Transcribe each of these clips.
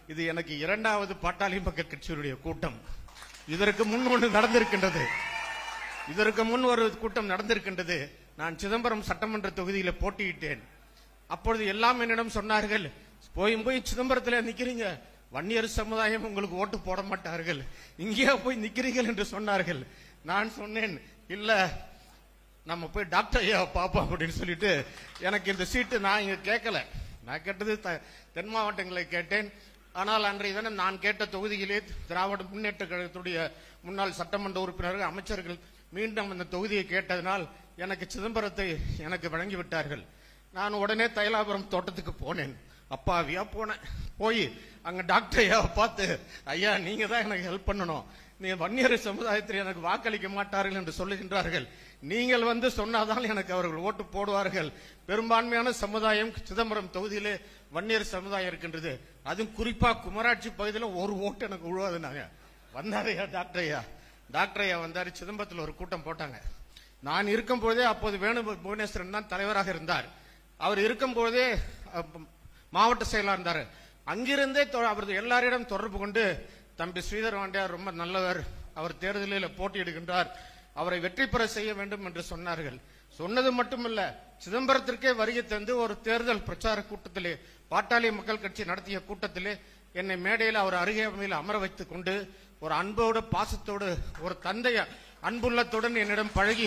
இது எனக்கு இரண்டாவது பாட்டாளி மக்கள் கட்சியினுடைய கூட்டம். இதற்கு முன் ஒன்று நடந்திருக்கின்றது. இதற்கு முன் ஒரு கூட்டம் நடந்திருக்கின்றது. நான் சிதம்பரம் சட்டமன்ற தொகுதியில் போட்டியிட்டேன். அப்பொழுது எல்லாம் என்னிடம் சொன்னார்கள், போய் சிதம்பரத்தில் நிக்கிறீங்க, வன்னியர் சமுதாயம் உங்களுக்கு ஓட்டு போட மாட்டார்கள், இங்கேயே போய் நிக்கிறீர்கள் என்று சொன்னார்கள். நான் சொன்னேன், இல்ல நம்ம போய் டாக்டர் ஐயா பாப்போம் அப்படின்னு சொல்லிட்டு எனக்கு இந்த சீட்டு நான் இங்க கேட்கல. நான் கேட்டது தென் மாவட்டங்களை கேட்டேன். ஆனால் அன்றைய தினம் நான் கேட்ட தொகுதியிலே திராவிட முன்னேற்ற கழகத்துடைய முன்னாள் சட்டமன்ற உறுப்பினர்கள், அமைச்சர்கள் மீண்டும் அந்த தொகுதியை கேட்டதனால் எனக்கு சிதம்பரத்தை எனக்கு வழங்கிவிட்டார்கள். நான் உடனே தைலாபுரம் தோட்டத்துக்கு போனேன். அப்பாவியா போனேன். போய் அங்க டாக்டர் ஐயாவை பார்த்து, ஐயா நீங்க தான் எனக்கு ஹெல்ப் பண்ணணும், நீங்க வன்னியர் சமுதாயத்தில் எனக்கு வாக்களிக்க மாட்டார்கள் என்று சொல்லுகின்றார்கள், நீங்கள் வந்து சொன்னாதான் எனக்கு அவர்கள் ஓட்டு போடுவார்கள். பெரும்பான்மையான சமுதாயம் சிதம்பரம் தொகுதியிலே வன்னியர் சமுதாயம் இருக்கின்றது. அதுவும் குறிப்பா குமராட்சி பகுதியில் ஒரு ஓட்டு எனக்கு உழுவாதுனாங்க. வந்தாரையா டாக்டர் ஐயா. டாக்டர் ஐயா வந்தாரு. சிதம்பரத்தில் ஒரு கூட்டம் போட்டாங்க. நான் இருக்கும் போதே அப்போது வேணு புவனேஸ்வரன் தான் தலைவராக இருந்தார். அவர் இருக்கும் போதே மாவட்ட செயலாளர் இருந்தார். அங்கிருந்தே அவரது எல்லாரிடம் தொடர்பு கொண்டு, தம்பி ஸ்ரீதர் வாண்டியார் ரொம்ப நல்லவர், அவர் தேர்தலில் போட்டியிடுகின்றார், அவரை வெற்றி பெற செய்ய வேண்டும் என்று சொன்னார்கள். சொன்னது மட்டுமல்ல, சிதம்பரத்திற்கே வருகை தந்து ஒரு தேர்தல் பிரச்சார கூட்டத்திலே, பாட்டாளி மக்கள் கட்சி நடத்திய கூட்டத்திலே என்னை மேடையில் அவர் அருகாமையில் அமர வைத்துக் கொண்டு ஒரு அன்போடு பாசத்தோடு ஒரு தந்தைய அன்புள்ளத்துடன் என்னிடம் பழகி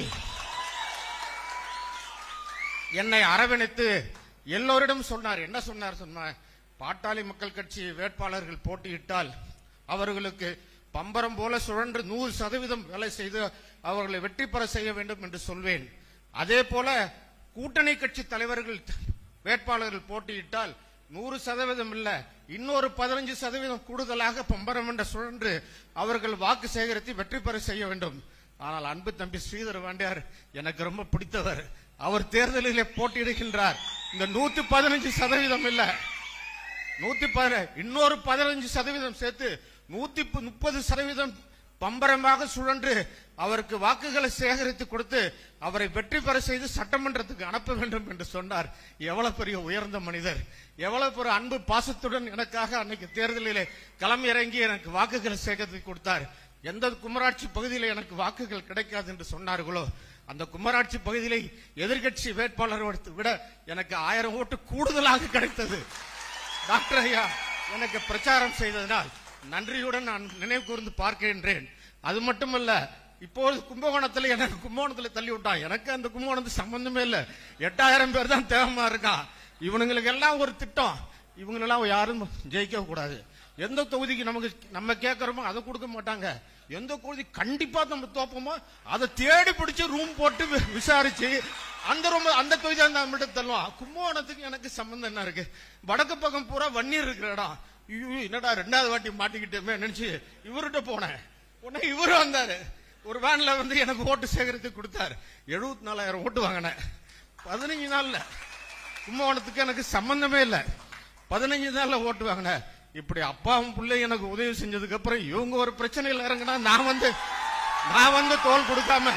என்னை அரவணைத்து எல்லோரிடம் சொன்னார். என்ன சொன்னார் சொன்னார், பாட்டாளி மக்கள் கட்சி வேட்பாளர்கள் போட்டியிட்டால் அவர்களுக்கு பம்பரம் போல சுழன்று 100% வேலை செய்து அவர்களை வெற்றி பெற செய்ய வேண்டும் என்று சொல்வேன். அதே போல கூட்டணி கட்சி தலைவர்கள் வேட்பாளர்கள் போட்டியிட்டால் 100% இல்ல, இன்னொரு 15% கூடுதலாக பம்பரம் என்ற சுழன்று அவர்கள் வாக்கு சேகரித்து வெற்றி பெற செய்ய வேண்டும். ஆனால் அன்பு தம்பி ஸ்ரீதர் வாண்டியார் எனக்கு ரொம்ப பிடித்தவர். அவர் தேர்தலிலே போட்டியிடுகின்றார். இந்த 115% இல்ல, இன்னொரு 15% சேர்த்து 130% பம்பரமாக சுழன்று அவருக்கு வாக்குகளை சேகரித்து கொடுத்து அவரை வெற்றி பெற செய்து சட்டமன்றத்துக்கு அனுப்ப வேண்டும் என்று சொன்னார். எவ்வளவு பெரிய உயர்ந்த மனிதர், எவ்வளவு பெரிய அன்பு பாசத்துடன் எனக்காக அன்னைக்கு தேர்தலிலே களம் இறங்கி எனக்கு வாக்குகளை சேகரித்து கொடுத்தார். எந்த குமராட்சி பகுதியில் எனக்கு வாக்குகள் கிடைக்காது என்று சொன்னார்களோ அந்த குமராட்சி பகுதியிலே எதிர்கட்சி வேட்பாளரை விட எனக்கு 1000 ஓட்டு கூடுதலாக கிடைத்தது. டாக்டர் ஐயா எனக்கு பிரச்சாரம் செய்ததனால் நன்றியுடன் நான் நினைவு கூர்ந்து பார்க்கின்றேன். அது மட்டுமல்ல, இப்போது கும்பகோணத்தில் எனக்கு கும்பகோணத்தில் தள்ளி விட்டான். எனக்கு அந்த கும்பகோணத்துக்கு சம்பந்தமே இல்லை. 8000 பேர் தான் தேவமா இருக்கான். இவனுங்களுக்கு எல்லாம் ஒரு திட்டம், இவங்களெல்லாம் யாரும் ஜெயிக்க கூடாது. எந்த தொகுதிக்கு நம்ம கேட்கறோமோ அதை கொடுக்க மாட்டாங்க. எந்த தொகுதி கண்டிப்பா நம்ம தோப்போமோ அதை தேடி பிடிச்சு ரூம் போட்டு விசாரிச்சு அந்த தொகுதி நம்மகிட்ட தள்ளுவான். கும்பகோணத்துக்கு எனக்கு சம்பந்தம் என்ன இருக்கு? வடக்கு பக்கம் பூரா வன்னியர் இருக்கிற இடம். என்னடா 2வது வாட்டி மாட்டிக்கிட்டே நினைச்சு இவர்கிட்ட போனேன். உடனே இவரு வந்தாரு. ஒரு வேன்ல வந்து எனக்கு ஓட்டு சேகரித்து கொடுத்தாரு. 74,000 ஓட்டு வாங்கினேன் 15 நாள்ல. கும்பகோணத்துக்கு எனக்கு சம்பந்தமே இல்லை. 15 நாள்ல ஓட்டு வாங்கினேன். இப்படி அப்பாவும் பிள்ளை எனக்கு உதவி செஞ்சதுக்கு அப்புறம் இவங்க ஒரு பிரச்சனையில் இறங்கினா நான் வந்து தோல் கொடுக்காம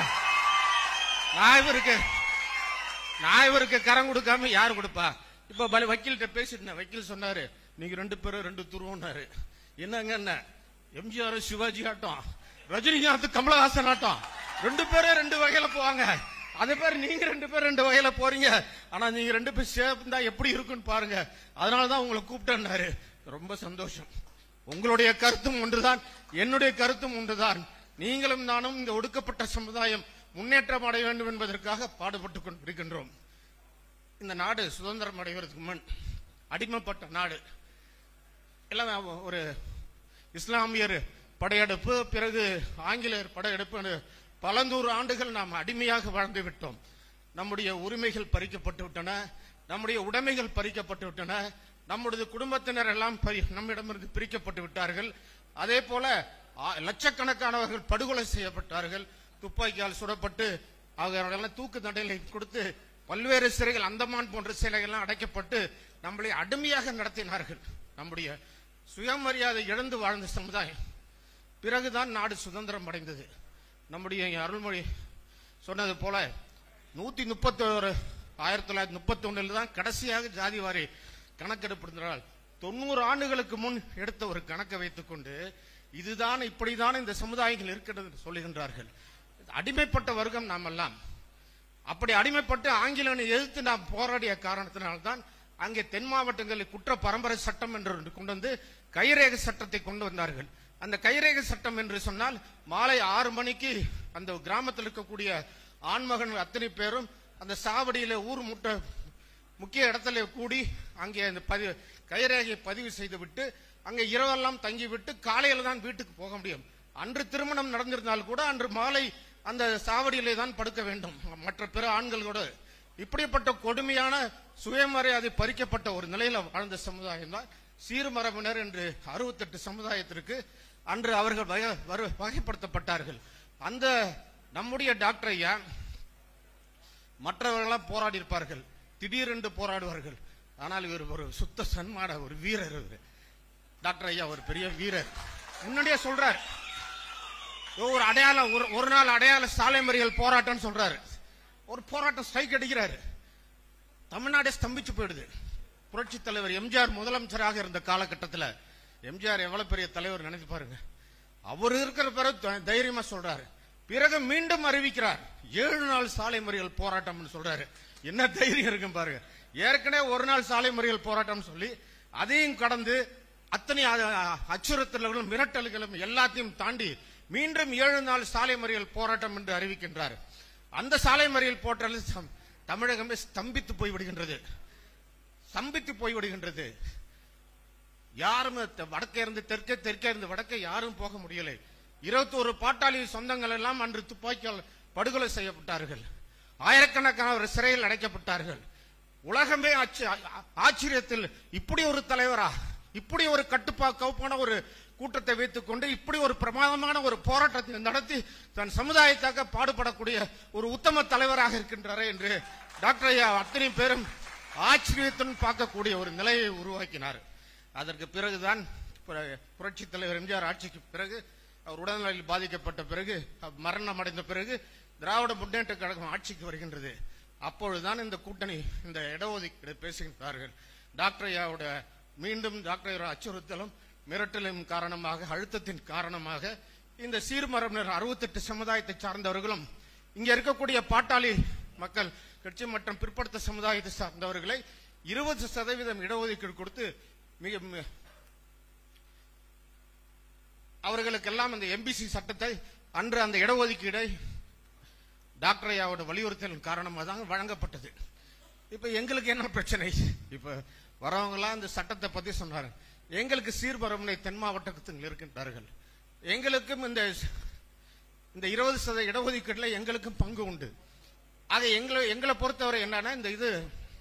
நான் இவருக்கு கரம் கொடுக்காம யாரு கொடுப்பா? இப்ப வக்கீல்கிட்ட பேசிட்டு வக்கீல் சொன்னாரு, நீங்க 2 பேரும் 2 துருவம்னாரு. என்னங்க என்ன எம்ஜிஆர் சிவாஜி ஆட்டம், ரஜினிகாந்த் கமலஹாசன் ஆட்டம், 2 பேரும் 2 வகையில போவாங்க. அதே பேர் நீங்க 2 பேரும் 2 வகையில போறீங்க. ஆனா நீங்க 2 பேர் சேர்ந்தா எப்படி இருக்குன்னு பாருங்க, அதனாலதான் உங்களை கூப்பிட்டேன்னாரு. ரொம்ப சந்தோஷம். உங்களுடைய கருத்தும் ஒன்றுதான், என்னுடைய கருத்தும் ஒன்றுதான். நீங்களும் நானும் இந்த ஒடுக்கப்பட்ட சமுதாயம் முன்னேற்றம் அடைய வேண்டும் என்பதற்காக பாடுபட்டுக் கொண்டிருக்கின்றோம். இந்த நாடு சுதந்திரம் அடைவதற்கு முன் அடிமைப்பட்ட நாடு. எல்லாம் ஒரு இஸ்லாமியர் படையெடுப்பு, பிறகு ஆங்கிலேயர் படையெடுப்பு, பல 100 ஆண்டுகள் நாம் அடிமையாக வாழ்ந்து விட்டோம். நம்முடைய உரிமைகள் பறிக்கப்பட்டு விட்டன, நம்முடைய உடைமைகள் பறிக்கப்பட்டு விட்டன, நம்முடைய குடும்பத்தினர் எல்லாம் நம்மிடமிருந்து பிரிக்கப்பட்டு விட்டார்கள். அதே போல லட்சக்கணக்கானவர்கள் படுகொலை செய்யப்பட்டார்கள், துப்பாக்கியால் சுடப்பட்டு அவர்களெல்லாம் தூக்கு தண்டனை கொடுத்து பல்வேறு சிறைகள், அந்தமான் போன்ற சிறைகள்லாம் அடைக்கப்பட்டு நம்மளை அடிமையாக நடத்தினார்கள். நம்முடைய சுயமரியாதை இழந்து வாழ்ந்த சமுதாயம். பிறகுதான் நாடு சுதந்திரம் அடைந்தது. நம்முடைய அருள்மொழி சொன்னது போல 131 1931 தான் கடைசியாக ஜாதிவாரி கணக்கெடுப்பு. 90 ஆண்டுகளுக்கு முன் எடுத்த ஒரு கணக்கை வைத்துக் கொண்டு இதுதான் இப்படிதான் இந்த சமுதாயங்கள் இருக்கிறது சொல்லுகின்றார்கள். அடிமைப்பட்ட வர்க்கம் நாம் எல்லாம். அப்படி அடிமைப்பட்டு ஆங்கிலனை எதிர்த்து நாம் போராடிய காரணத்தினால்தான் அங்கே தென் மாவட்டங்களில் குற்ற பரம்பரை சட்டம் என்று கொண்டு வந்து கைரேகை சட்டத்தை கொண்டு வந்தார்கள். அந்த கைரேகை சட்டம் என்று சொன்னால் மாலை 6 மணிக்கு அந்த கிராமத்தில் இருக்கக்கூடிய ஆண்மகன் அத்தனை பேரும் அந்த சாவடியில ஊர் முக்கிய இடத்துல கூடி அங்கே அந்த கைரேகையை பதிவு செய்து விட்டு அங்கே இரவெல்லாம் தங்கிவிட்டு காலையில தான் வீட்டுக்கு போக முடியும். அன்று திருமணம் நடந்திருந்தால் கூட அன்று மாலை அந்த சாவடியிலே தான் படுக்க வேண்டும் மற்ற பிற ஆண்களோடு. இப்படிப்பட்ட கொடுமையான சுயமரியாதை பறிக்கப்பட்ட ஒரு நிலையில வாழ்ந்த சமுதாயம் தான் சீர்மரபினர் என்று 68 சமுதாயத்திற்கு அன்று அவர்கள் வகைப்படுத்தப்பட்டார்கள். அந்த நம்முடைய டாக்டர் ஐயா மற்றவர்களாம் போராடி இருப்பார்கள், திடீரென்று போராடுவார்கள். ஆனால் இவர் ஒரு சுத்த சன்மான ஒரு வீரர். டாக்டர் ஐயா ஒரு பெரிய வீரர். முன்னாடியே சொல்றார், ஒரு அடையாளம், ஒரு நாள் அடையாள சாலை மறியல் போராட்டம் சொல்றாரு. ஒரு போராட்டம் ஸ்ட்ரைக் அடிக்கிறாரு. தமிழ்நாடே ஸ்தம்பிச்சு போயிடுது. புரட்சி தலைவர் எம்ஜிஆர் முதலமைச்சராக இருந்த காலகட்டத்தில் எம்ஜிஆர் எவ்வளவு பெரிய தலைவர் நினைச்சு பாருங்க. அவர் இருக்கிற பிறகு தைரியமா சொல்றாரு. பிறகு மீண்டும் அறிவிக்கிறார் 7 நாள் சாலை மறியல் போராட்டம் சொல்றாரு. என்ன தைரியம் இருக்கும் பாருங்க. ஏற்கனவே ஒரு நாள் சாலை மறியல் போராட்டம் சொல்லி அதையும் கடந்து அத்தனை அச்சுறுத்தல்களும் மிரட்டல்களும் எல்லாத்தையும் தாண்டி மீண்டும் 7 நாள் சாலை மறியல் போராட்டம் என்று அறிவிக்கின்றார். அந்த சாலை மறியல் போராட்டம் தமிழகமே ஸ்தம்பித்து போய்விடுகின்றது. யாரும் வடக்கே இருந்து தெற்கே, தெற்கே இருந்து வடக்கே யாரும் போக முடியலை. 21 பாட்டாளி சொந்தங்கள் எல்லாம் அன்று துப்பாக்கியால் படுகொலை செய்யப்பட்டார்கள். ஆயிரக்கணக்கானவர் சிறையில் அடைக்கப்பட்டார்கள். உலகமே ஆச்சரியத்தில் இப்படி ஒரு தலைவரா, இப்படி ஒரு கவுப்பான ஒரு கூட்டத்தை வைத்துக் கொண்டு இப்படி ஒரு பிரமாதமான ஒரு போராட்டத்தை நடத்தி தன் சமுதாயத்தாக பாடுபடக்கூடிய ஒரு உத்தம தலைவராக இருக்கின்றாரே என்று டாக்டர் ஐயா அத்தனை பேரும் ஆச்சரியத்துடன் பார்க்கக்கூடிய ஒரு நிலையை உருவாக்கினார். அதற்கு பிறகுதான் புரட்சி தலைவர் எம்ஜிஆர் ஆட்சிக்கு பிறகு, அவர் உடல்நலையில் பாதிக்கப்பட்ட பிறகு, மரணம் அடைந்த பிறகு திராவிட முன்னேற்ற கழகம் ஆட்சிக்கு வருகின்றது. அப்பொழுதுதான் இந்த கூட்டணி இந்த இடஒதுக்கீடு பேசுகின்றார்கள். டாக்டர் ஐயாவோட மீண்டும் டாக்டர் ஐயா அச்சுறுத்தலும் மிரட்டலின் காரணமாக, அழுத்தத்தின் காரணமாக இந்த சீர்மரபினர் 68 சமுதாயத்தை சார்ந்தவர்களும் இங்க இருக்கக்கூடிய பாட்டாளி மக்கள் கட்சி மற்றும் பிற்படுத்த சமுதாயத்தை சார்ந்தவர்களை 20% இடஒதுக்கீடு கொடுத்து அவர்களுக்கெல்லாம் அந்த எம்பிசி சட்டத்தை அன்று அந்த இடஒதுக்கீடை டாக்டர் ஐயாவோட வலியுறுத்தலின் காரணமாக தான் வழங்கப்பட்டது. இப்ப எங்களுக்கு என்ன பிரச்சனை? இப்ப வரவங்க எல்லாம் இந்த சட்டத்தை பத்தி சொன்னாரு. எங்களுக்கு சீர்மரபினை தென் மாவட்டத்தில் இருக்கின்றார்கள். எங்களுக்கும் இந்த 20% இடஒதுக்கீடுல எங்களுக்கும் பங்கு உண்டு. ஆக எங்களை பொறுத்தவரை என்னன்னா, இந்த இது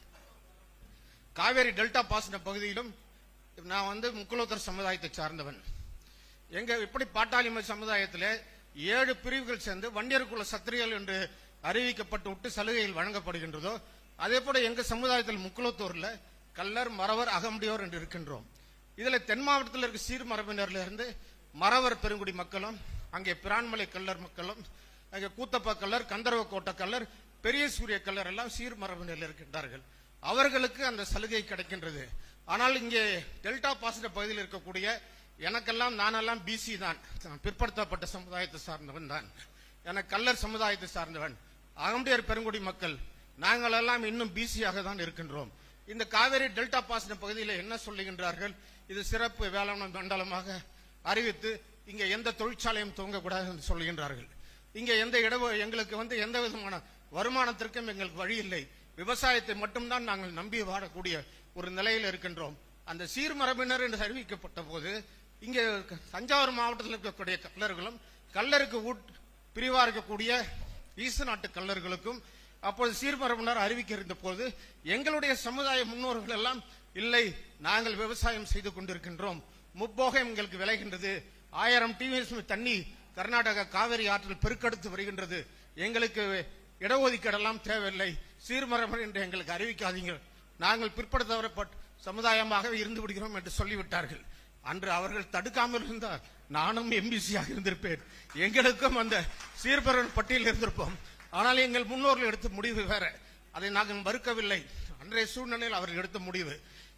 காவேரி டெல்டா பாசன பகுதியிலும் நான் முக்குலத்தர் சமுதாயத்தை சார்ந்தவன். எங்க இப்படி பாட்டாளி சமுதாயத்தில் 7 பிரிவுகள் சேர்ந்து வண்டியர்குல சத்திரியல் என்று அறிவிக்கப்பட்டு விட்டு சலுகைகள் வழங்கப்படுகின்றதோ அதே போல எங்க சமுதாயத்தில் முக்குலத்தூர்ல கல்லர், மறவர், அகமுடையோர் என்று இருக்கின்றோம். இதுல தென் மாவட்டத்தில் இருக்க சீர்மரபினர்ல இருந்து மறவர் பெருங்குடி மக்களும், அங்கே பிரான்மலை கல்லர் மக்களும், அங்கே கூத்தப்பா கல்லர், கந்தர்வ கோட்ட கல்லர், பெரிய சூரிய கல்லர் எல்லாம் சீர்மரபினரில் இருக்கின்றார்கள். அவர்களுக்கு அந்த சலுகை கிடைக்கின்றது. ஆனால் இங்கே டெல்டா பாசன பகுதியில் இருக்கக்கூடிய எனக்கெல்லாம், நானெல்லாம் பிசி தான், பிற்படுத்தப்பட்ட சமுதாயத்தை சார்ந்தவன் தான். எனக்கு கல்லர் சமுதாயத்தை சார்ந்தவன். அகமுடையர் பெருங்குடி மக்கள் நாங்கள் எல்லாம் இன்னும் பிசியாக தான் இருக்கின்றோம். இந்த காவேரி டெல்டா பாசன பகுதியில் என்ன சொல்லுகின்றார்கள்? இது சிறப்பு வேளாண் மண்டலமாக அறிவித்து இங்க எந்த தொழிற்சாலையும் துவங்கக்கூடாது என்று சொல்லுகின்றார்கள். இங்க எங்களுக்கு எந்த விதமான வருமானத்திற்கும் எங்களுக்கு வழி இல்லை. விவசாயத்தை மட்டும்தான் நாங்கள் நம்பி வாழக்கூடிய ஒரு நிலையில் இருக்கின்றோம். அந்த சீர்மரபினர் என்று அறிவிக்கப்பட்ட போது இங்கே தஞ்சாவூர் மாவட்டத்தில் இருக்கக்கூடிய கல்லர்களும், கல்லருக்கு பிரிவா இருக்கக்கூடிய ஈச நாட்டு கல்லர்களுக்கும் அப்போது சீர்மரபினர் அறிவிக்க இருந்த போது எங்களுடைய சமுதாய முன்னோர்கள் எல்லாம் இல்லை, நாங்கள் விவசாயம் செய்து கொண்டிருக்கின்றோம், முப்போகம் எங்களுக்கு விளைகின்றது, 1000 டிஎம்சி தண்ணி கர்நாடகா காவிரி ஆற்றில் பெருக்கெடுத்து வருகின்றது, எங்களுக்கு இடஒதுக்கீடெல்லாம் தேவையில்லை, சீர்மரபன் என்று எங்களுக்கு அறிவிக்காதீங்க, நாங்கள் பிற்படுத்தப்பட்ட சமுதாயமாக இருந்து விடுகிறோம் என்று சொல்லிவிட்டார்கள். அன்று அவர்கள் தடுக்காமல் இருந்தால் நானும் எம்பிசியாக இருந்திருப்பேன், எங்களுக்கும் அந்த சீர்மரபன் பட்டியலில் இருந்திருப்போம். ஆனால் எங்கள் முன்னோர்கள் எடுத்த முடிவு வேற, அதை நாங்கள் மறுக்கவில்லை. அன்றைய சூழ்நிலையில் அவர்கள் எடுத்த முடிவு.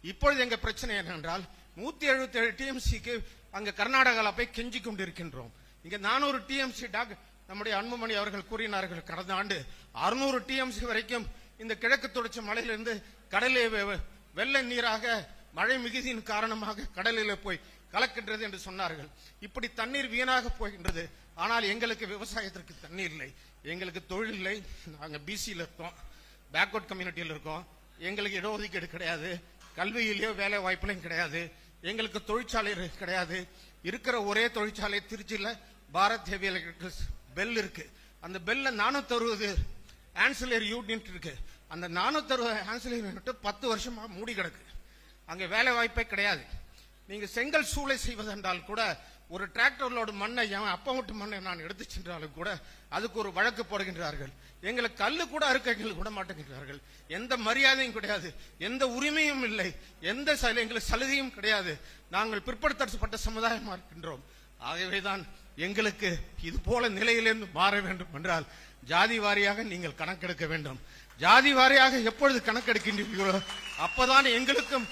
இப்பொழுது எங்க பிரச்சனை என்னவென்றால் 177 டிஎம்சிக்கு அங்க கர்நாடகாவில் போய் கெஞ்சி கொண்டிருக்கின்றோம். இங்க 400 டிஎம்சி நம்முடைய அன்புமணி அவர்கள் கூறினார்கள், கடந்த ஆண்டு 600 டிஎம்சி வரைக்கும் இந்த கிழக்கு தொடர்ச்சி மலையிலிருந்து கடலே வெள்ள நீராக மழை மிகுதியின் காரணமாக கடலில் போய் கலக்கின்றது என்று சொன்னார்கள். இப்படி தண்ணீர் வீணாக போகின்றது. ஆனால் எங்களுக்கு விவசாயத்திற்கு தண்ணீர் இல்லை, எங்களுக்கு தொழில் இல்லை. நாங்க பிசியில் இருக்கோம், பேக்வர்ட் கம்யூனிட்டியில் இருக்கோம். எங்களுக்கு இடஒதுக்கீடு கிடையாது, கல்வியிலேயோ வேலை வாய்ப்புலையும் கிடையாது, எங்களுக்கு தொழிற்சாலை கிடையாது. இருக்கிற ஒரே தொழிற்சாலை திருச்சியில பாரத் ஹெவி எலக்ட்ரிக்கல்ஸ் பெல் இருக்கு. அந்த பெல்ல 460 ஆன்சிலரி யூனிட் இருக்கு. அந்த 460 ஆன்சிலரி யூனிட் 10 வருஷமா மூடி கிடக்கு. அங்க வேலை வாய்ப்பே கிடையாது. நீங்க செங்கல் சூளை செய்வதென்றால் கூட ஒரு டிராக்டர்களோட மண்ணை அப்பா வீட்டு மண்ணை நான் எடுத்து சென்றாலும் கூட அதுக்கு ஒரு வழக்கு போடுகின்றார்கள். எங்களுக்கு கல்லு கூட அறுக்க கூட மாட்டேங்கிறார்கள். எந்த மரியாதையும் கிடையாது, எந்த உரிமையும் இல்லை, எந்த எங்களுக்கு சலுகையும் கிடையாது. நாங்கள் பிற்படுத்தப்பட்ட சமுதாயமா இருக்கின்றோம். ஆகவேதான் எங்களுக்கு இது போல நிலையிலிருந்து மாற வேண்டும் என்றால் ஜாதி வாரியாக நீங்கள் கணக்கெடுக்க வேண்டும். ஜாதி வாரியாக எப்பொழுது கணக்கெடுக்கின்றீர்களோ அப்பதான் எங்களுக்கும்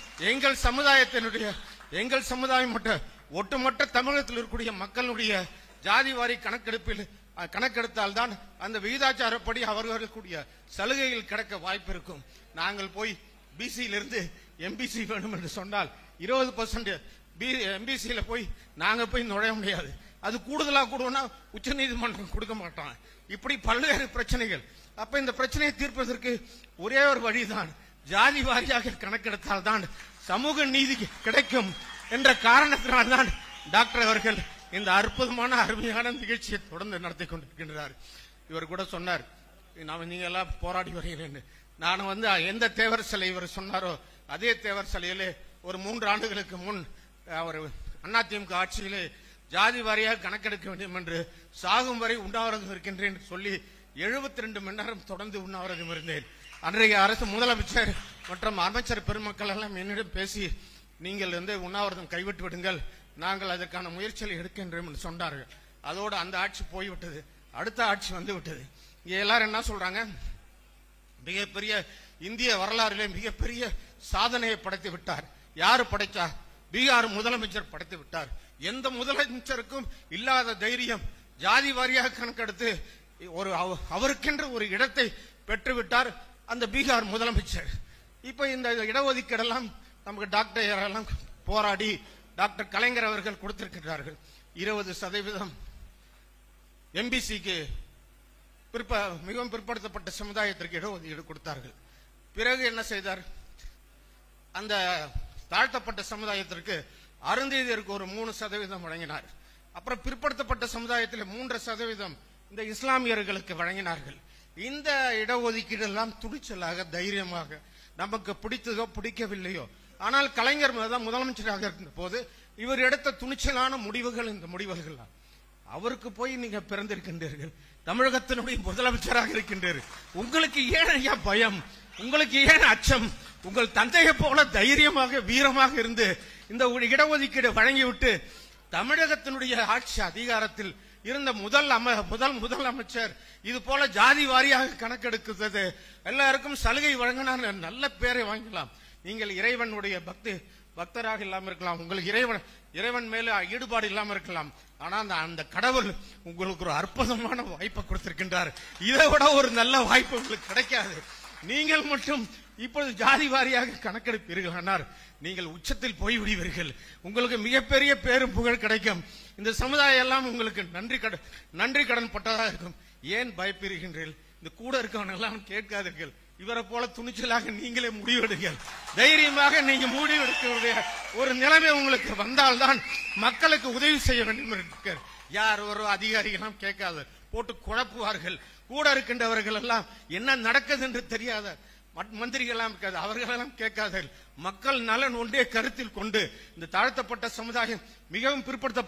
எங்கள் சமுதாயம் மட்டும் ஒட்டுமொத்த தமிழகத்தில் இருக்கக்கூடிய மக்களுடைய ஜாதி வாரி கணக்கெடுத்தால் தான் அந்த விகிதாச்சாரப்படி அவர்களுடைய சலுகையில் கிடைக்க வாய்ப்பு இருக்கும். நாங்கள் போய் பிசியிலிருந்து எம்பிசி வேணும் என்று சொன்னால் 20% எம்பிசியில போய் நாங்க போய் நுழைய முடியாது. அது கூடுதலா கூடுவோம்னா உச்ச நீதிமன்றம் கொடுக்க மாட்டாங்க. இப்படி பல்வேறு பிரச்சனைகள். அப்ப இந்த பிரச்சனையை தீர்ப்பதற்கு ஒரே ஒரு வழிதான், ஜாதி வாரியாக கணக்கெடுத்தால் தான் சமூக நீதி கிடைக்கும் என்ற காரணத்தினால்தான் டாக்டர் அவர்கள் இந்த அற்புதமான அருமையான நிகழ்ச்சியை தொடர்ந்து நடத்தி கொண்டிருக்கின்றார். இவர் கூட சொன்னார், நீங்க எல்லாம் போராடி வருகிறேன். நான் எந்த தேவர் சிலை இவர் சொன்னாரோ அதே தேவர் சிலையிலே ஒரு 3 ஆண்டுகளுக்கு முன் அவர் அதிமுக ஆட்சியிலே ஜாதி வாரியாக கணக்கெடுக்க வேண்டும் என்று சாகும் வரை உண்ணாவிரதம் இருக்கின்றேன் சொல்லி 72 மணி நேரம் தொடர்ந்து உண்ணாவிரதம் இருந்தேன். அன்றைய அரசு முதலமைச்சர் மற்றும் அமைச்சர் பெருமக்கள் எல்லாம் என்னிடம் பேசி, நீங்கள் உண்ணாவிரதம் கைவிட்டு விடுங்கள், நாங்கள் அதற்கான முயற்சிகளை எடுக்கின்றோம் என்று சொன்னார்கள். அதோடு அந்த ஆட்சி போய்விட்டது. அடுத்த ஆட்சி வந்து விட்டது. இங்க எல்லாரும் என்ன சொல்றாங்க, மிகப்பெரிய இந்திய வரலாறிலே மிகப்பெரிய சாதனையை படைத்து விட்டார். யாரு படைச்சா? பீகார் முதலமைச்சர் படைத்து விட்டார். எந்த முதலமைச்சருக்கும் இல்லாத தைரியம் ஜாதி வாரியாக கணக்கெடுத்து அவருக்கென்று ஒரு இடத்தை பெற்றுவிட்டார் அந்த பீகார் முதலமைச்சர். இப்ப இந்த இடஒதுக்கீடெல்லாம் நமக்கு டாக்டர் எல்லாம் போராடி டாக்டர் கலைஞர் அவர்கள் கொடுத்திருக்கிறார்கள். 20% எம்பிசிக்கு மிகவும் பிற்படுத்தப்பட்ட சமுதாயத்திற்கு இடஒதுக்கீடு கொடுத்தார்கள். பிறகு என்ன செய்தார்? அந்த தாழ்த்தப்பட்ட சமுதாயத்திற்கு அருந்ததியருக்கு ஒரு 3% வழங்கினார். அப்புறம் பிற்படுத்தப்பட்ட சமுதாயத்தில் 3% இந்த இஸ்லாமியர்களுக்கு வழங்கினார்கள். இந்த இடஒதுக்கீடு எல்லாம் துணிச்சலாக தைரியமாக நமக்கு பிடித்ததோ பிடிக்கவில்லையோ, ஆனால் கலைஞர் முதலமைச்சராக இருந்த போது இவர் எடுத்த துணிச்சலான முடிவுகள் இந்த முடிவுகள். அவருக்கு போய் நீங்க பிறந்திருக்கின்றீர்கள், தமிழகத்தினுடைய முதலமைச்சராக இருக்கின்றீர்கள். உங்களுக்கு ஏன் ஐயா பயம்? உங்களுக்கு ஏன் அச்சம்? உங்கள் தந்தையை போல தைரியமாக வீரமாக இருந்து இந்த இடஒதுக்கீடு வழங்கிவிட்டு தமிழகத்தினுடைய ஆட்சி அதிகாரத்தில் இருந்த முதல் அமைச்சர் இது போல ஜாதி வாரியாக கணக்கெடுக்கிறது, எல்லாருக்கும் சலுகை வழங்கினால் நல்ல பேரை வாங்கலாம். நீங்கள் இறைவனுடைய பக்தராக இல்லாம இருக்கலாம், உங்களுக்கு இறைவன் மேல ஈடுபாடு இல்லாம இருக்கலாம், ஆனா அந்த கடவுள் உங்களுக்கு ஒரு அற்புதமான வாய்ப்பை கொடுத்திருக்கின்றார். இதை விட ஒரு நல்ல வாய்ப்பு உங்களுக்கு கிடைக்காது. நீங்கள் மட்டும் இப்பொழுது ஜாதி வாரியாக கணக்கெடுப்பீர்கள் ஆனால் நீங்கள் உச்சத்தில் போய்விடுவீர்கள். உங்களுக்கு மிகப்பெரிய பேரும் புகழ் கிடைக்கும். இந்த சமுதாயம் எல்லாம் உங்களுக்கு நன்றி கடன் பட்டதாக இருக்கும். ஏன் பயப்படுகின்றீர்கள்? இந்த கூட இருக்கவன் எல்லாம் கேட்காதீர்கள். இவரை போல துணிச்சலாக நீங்களே முடிவெடுங்கள். தைரியமாக நீங்க முடிவெடுக்க ஒரு நிலைமை உங்களுக்கு வந்தால்தான் மக்களுக்கு உதவி செய்ய வேண்டும் என்று யார் ஒரு அதிகாரிகளும் கேட்காத போட்டு குழப்புவார்கள். கூட இருக்கின்றவர்கள் எல்லாம் என்ன நடக்குது என்று தெரியாத மந்திரிகள் எல்லாம் இருக்காது, அவர்களெல்லாம் கேட்காதீர்கள். மக்கள் நலன் ஒன்றே கருத்தில் கொண்டு இந்த தாழ்த்தப்பட்ட சமுதாயம், மிகவும்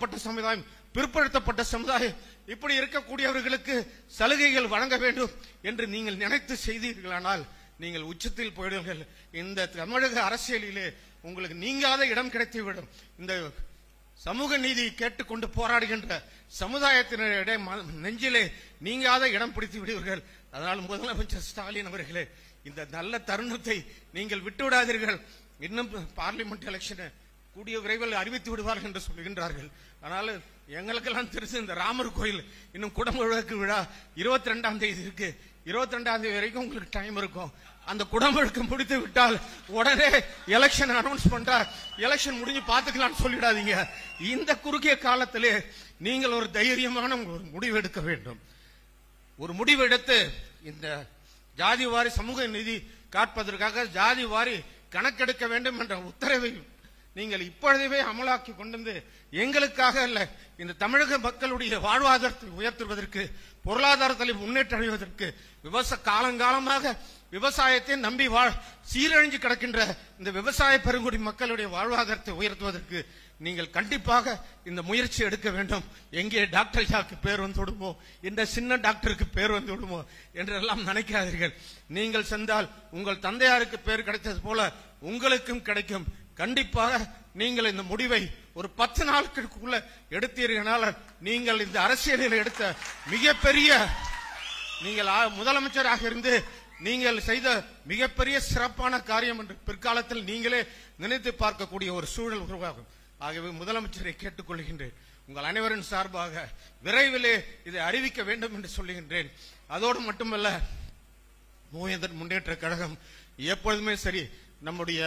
பிற்படுத்தப்பட்ட சமுதாயம் இப்படி இருக்கக்கூடியவர்களுக்கு சலுகைகள் வழங்க வேண்டும் என்று நீங்கள் நினைத்து செய்தீர்களானால் நீங்கள் உச்சத்தில் போயிடுவீர்கள். இந்த தமிழக அரசியலிலே உங்களுக்கு நீங்காத இடம் கிடைத்துவிடும். இந்த சமூக நீதி கேட்டுக்கொண்டு போராடுகின்ற சமுதாயத்தினரிடையே நெஞ்சிலே நீங்காத இடம் பிடித்து விடுவீர்கள். அதனால் முதலமைச்சர் ஸ்டாலின் அவர்களே, இந்த நல்ல தருணத்தை நீங்கள் விட்டுவிடாதீர்கள். இன்னும் பார்லிமெண்ட் எலெக்ஷன் கூடிய விரைவில் அறிவித்து விடுவார்கள் என்று சொல்லுகின்றார்கள். ஆனால் எங்களுக்கெல்லாம் தெரிஞ்சு இந்த ராமர் கோயில் இன்னும் குடமுழுக்கு விழா 22ஆம் தேதி இருக்கு. 22ஆம் தேதி வரைக்கும் உங்களுக்கு டைம் இருக்கும். அந்த குடமுழுக்கு முடித்து விட்டால் உடனே எலெக்ஷன் அனௌன்ஸ் பண்றா, எலெக்ஷன் முடிஞ்சு பாத்துக்கலாம்னு சொல்லிடாதீங்க. இந்த குறுகிய காலத்திலே நீங்கள் ஒரு தைரியமான ஒரு முடிவு எடுக்க வேண்டும். ஒரு முடிவு எடுத்து இந்த ஜாதி வாரி சமூக நீதி காப்பதற்காக ஜாதி வாரி கணக்கெடுக்க வேண்டும் என்ற உத்தரவை நீங்கள் இப்பொழுதே அமலாக்கி கொண்டு வந்து எங்களுக்காக அல்ல, இந்த தமிழக மக்களுடைய வாழ்வாதாரத்தை உயர்த்துவதற்கு, பொருளாதாரத்தில் முன்னேற்றம் அடைவதற்கு, காலங்காலமாக விவசாயத்தை நம்பி சீரழிஞ்சு கிடக்கின்ற இந்த விவசாய பெருங்குடி மக்களுடைய வாழ்வாதாரத்தை உயர்த்துவதற்கு நீங்கள் கண்டிப்பாக இந்த முயற்சி எடுக்க வேண்டும். எங்கே டாக்டர் ஐயாவுக்கு பேர் வந்து விடுமோ, இந்த சின்ன டாக்டருக்கு பேர் வந்து விடுமோ என்றெல்லாம் நினைக்காதீர்கள். நீங்கள் சென்றால் உங்கள் தந்தையாருக்கு பேர் கிடைத்தது போல உங்களுக்கும் கிடைக்கும். கண்டிப்பாக நீங்கள் இந்த முடிவை ஒரு 10 நாட்களுக்குள்ள எடுத்தீர்கள். நீங்கள் இந்த அரசியலில் எடுத்த மிகப்பெரிய, நீங்கள் முதலமைச்சராக இருந்து நீங்கள் செய்த மிகப்பெரிய சிறப்பான காரியம் என்று பிற்காலத்தில் நீங்களே நினைத்து பார்க்கக்கூடிய ஒரு சூழல் உருவாகும். ஆகவே முதலமைச்சரை கேட்டுக்கொள்கின்றேன், உங்கள் அனைவரின் சார்பாக விரைவிலே இதை அறிவிக்க வேண்டும் என்று சொல்லுகின்றேன். அதோடு மட்டுமல்ல, மூவேந்தர் முன்னேற்ற கழகம் எப்பொழுதுமே சரி, நம்முடைய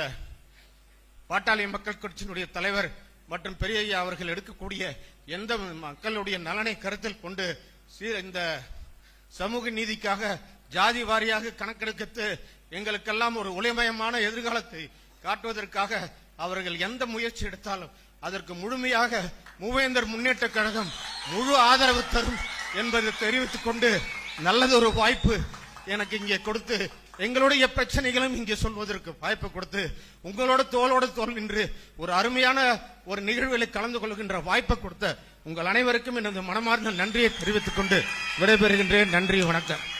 பாட்டாளி மக்கள் கட்சியினுடைய தலைவர் மற்றும் பெரியய்யா அவர்கள் எடுக்கக்கூடிய எந்த மக்களுடைய நலனை கருத்தில் கொண்டு இந்த சமூக நீதிக்காக ஜாதி வாரியாக கணக்கெடுத்து எங்களுக்கெல்லாம் ஒரு ஒளிமயமான எதிர்காலத்தை காட்டுவதற்காக அவர்கள் எந்த முயற்சி எடுத்தாலும் அதற்கு முழுமையாக மூவேந்தர் முன்னேற்ற கழகம் முழு ஆதரவு தரும் என்பதை தெரிவித்துக் கொண்டு, நல்லதொரு வாய்ப்பு எனக்கு இங்கே கொடுத்து எங்களுடைய பிரச்சனைகளும் இங்கே சொல்வதற்கு வாய்ப்பு கொடுத்து, உங்களோட தோளோடு தோல் நின்று ஒரு அருமையான ஒரு நிகழ்வில் கலந்து கொள்கின்ற வாய்ப்பை கொடுத்த உங்கள் அனைவருக்கும் எனது மனமார்ந்த நன்றியை தெரிவித்துக் கொண்டு விடைபெறுகின்றேன். நன்றி, வணக்கம்.